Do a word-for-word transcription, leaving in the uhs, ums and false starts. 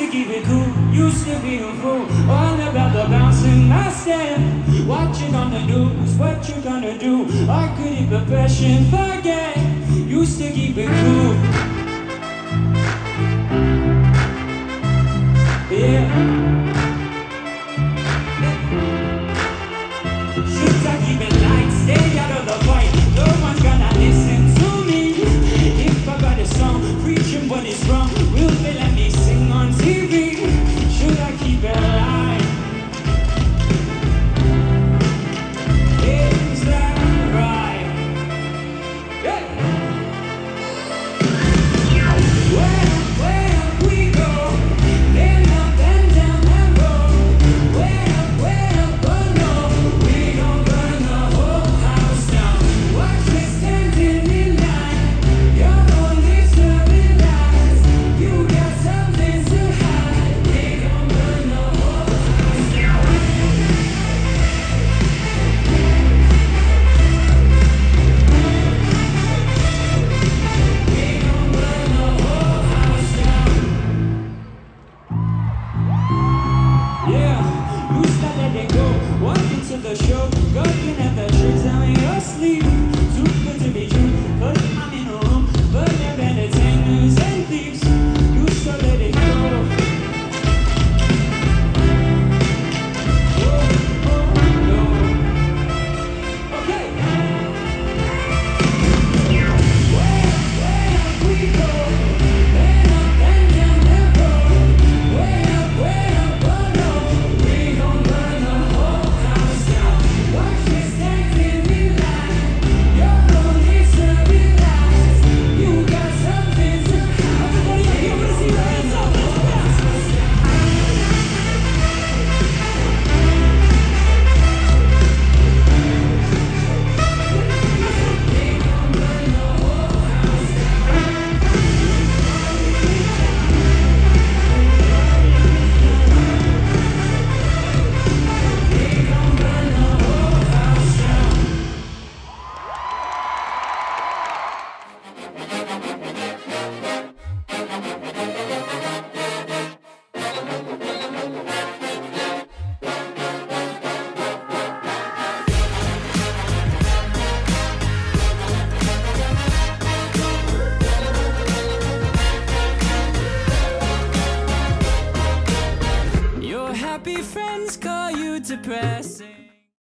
to keep it cool, used to be a fool. All about the bouncing my step. Watching on the news, what you gonna do? I couldn't profession forget. Used to keep it cool.